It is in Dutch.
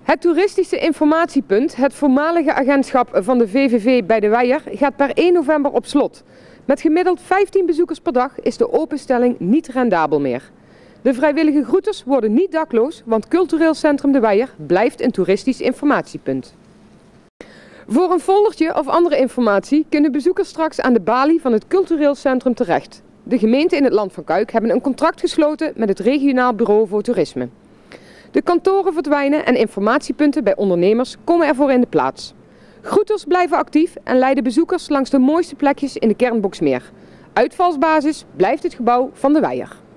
Het toeristische informatiepunt, het voormalige agentschap van de VVV bij de Weijer, gaat per 1 november op slot. Met gemiddeld 15 bezoekers per dag is de openstelling niet rendabel meer. De vrijwillige groeters worden niet dakloos, want Cultureel Centrum de Weijer blijft een toeristisch informatiepunt. Voor een foldertje of andere informatie kunnen bezoekers straks aan de balie van het Cultureel Centrum terecht. De gemeenten in het Land van Cuijk hebben een contract gesloten met het Regionaal Bureau voor Toerisme. De kantoren verdwijnen en informatiepunten bij ondernemers komen ervoor in de plaats. Groeters blijven actief en leiden bezoekers langs de mooiste plekjes in de kern Boxmeer. Uitvalsbasis blijft het gebouw van de Weijer.